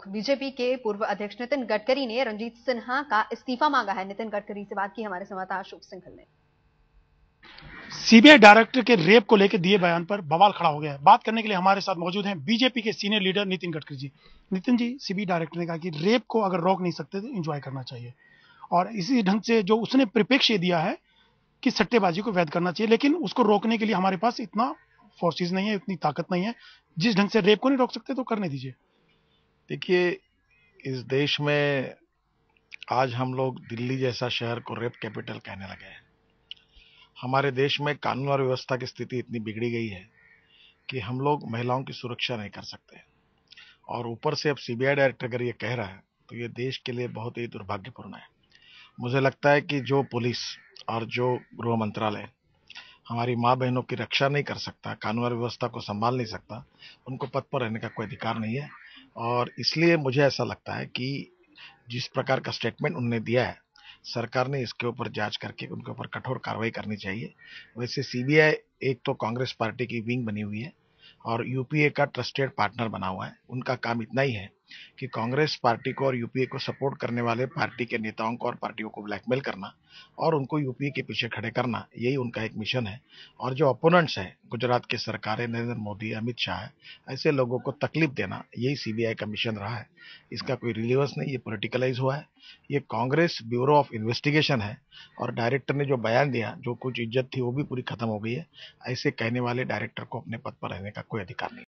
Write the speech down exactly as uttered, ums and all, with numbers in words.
BJP के पूर्व अध्यक्ष नितिन गडकरी ने रंजीत सिन्हा का इस्तीफा मांगा है। नितिन गडकरी से बात की हमारे संवाददाता अशोक सिंघल ने। सीबीआई डायरेक्टर के रेप को लेकर दिए बयान पर बवाल खड़ा हो गया है। बात करने के लिए हमारे साथ मौजूद हैं बीजेपी के senior leader Nitin Gadkari ji. Nitin ji, CBI director ने कहा कि रेप को अगर रोक नहीं सकते तो एंजॉय करना चाहिए, और इसी ढंग से जो उसने परिप्रेक्ष्य दिया है कि सट्टेबाजी को वैध करना चाहिए, लेकिन उसको रोकने के लिए हमारे पास इतना फोर्सेज नहीं है, इतनी ताकत नहीं है। जिस ढंग से रेप को नहीं रोक सकते तो करने दीजिए। देखिए, इस देश में आज हम लोग दिल्ली जैसा शहर को रेप कैपिटल कहने लगे हैं। हमारे देश में कानून और व्यवस्था की स्थिति इतनी बिगड़ी गई है कि हम लोग महिलाओं की सुरक्षा नहीं कर सकते, और ऊपर से अब सीबीआई डायरेक्टर अगर ये कह रहा है तो ये देश के लिए बहुत ही दुर्भाग्यपूर्ण है। मुझे लगता है कि जो पुलिस और जो गृह मंत्रालय हमारी माँ बहनों की रक्षा नहीं कर सकता, कानून और व्यवस्था को संभाल नहीं सकता, उनको पद पर रहने का कोई अधिकार नहीं है। और इसलिए मुझे ऐसा लगता है कि जिस प्रकार का स्टेटमेंट उन्होंने दिया है, सरकार ने इसके ऊपर जांच करके उनके ऊपर कठोर कार्रवाई करनी चाहिए। वैसे सीबीआई एक तो कांग्रेस पार्टी की विंग बनी हुई है और यूपीए का ट्रस्टेड पार्टनर बना हुआ है। उनका काम इतना ही है कि कांग्रेस पार्टी को और यूपीए को सपोर्ट करने वाले पार्टी के नेताओं को और पार्टियों को ब्लैकमेल करना और उनको यूपीए के पीछे खड़े करना, यही उनका एक मिशन है। और जो अपोनेंट्स हैं, गुजरात की सरकार है, नरेंद्र मोदी, अमित शाह है, ऐसे लोगों को तकलीफ देना, यही सीबीआई का मिशन रहा है। इसका कोई रिलीवेंस नहीं, ये पॉलिटिकलाइज हुआ है। ये कांग्रेस ब्यूरो ऑफ इन्वेस्टिगेशन है, और डायरेक्टर ने जो बयान दिया, जो कुछ इज्जत थी वो भी पूरी खत्म हो गई है। ऐसे कहने वाले डायरेक्टर को अपने पद पर रहने का कोई अधिकार नहीं।